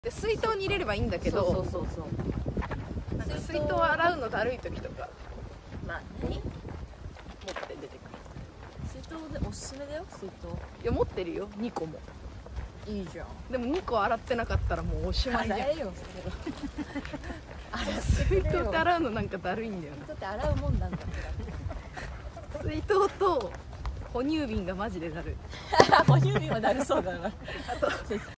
で水筒に入れればいいんだけど、なんか水筒洗うのだるい時とかまあね、 持って出てくる。 水筒でおすすめだよ、水筒。 いや持ってるよ、2個も。 いいじゃん。 でも2個洗ってなかったらもうおしまいじゃん。 洗えよ、 水筒って洗うのなんかだるいんだよだって洗うもんなんだかな。水筒と哺乳瓶がマジでだるい。 ら。哺乳瓶はだるそうだな。 あと